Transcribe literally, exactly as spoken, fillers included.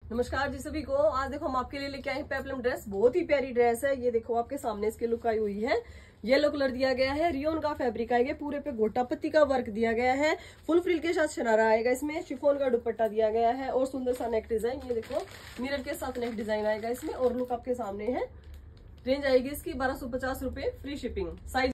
नमस्कार जी सभी को। आज देखो हम आपके लिए लेके आए हैं पेप्लम ड्रेस। बहुत ही प्यारी ड्रेस है। ये देखो आपके सामने इसकी लुक आई हुई है। येलो कलर दिया गया है, रियोन का फैब्रिक आएगा, पूरे पे गोटा पत्ती का वर्क दिया गया है, फुल फ्रिल के साथ शरारा आएगा, इसमें शिफॉन का दुपट्टा दिया गया है और सुंदर सा नेक डिजाइन। ये देखो मिरर के साथ नेक डिजाइन आएगा इसमें और लुक आपके सामने है। रेंज आएगी इसकी बारह सौ पचास रुपए, फ्री शिपिंग। साइज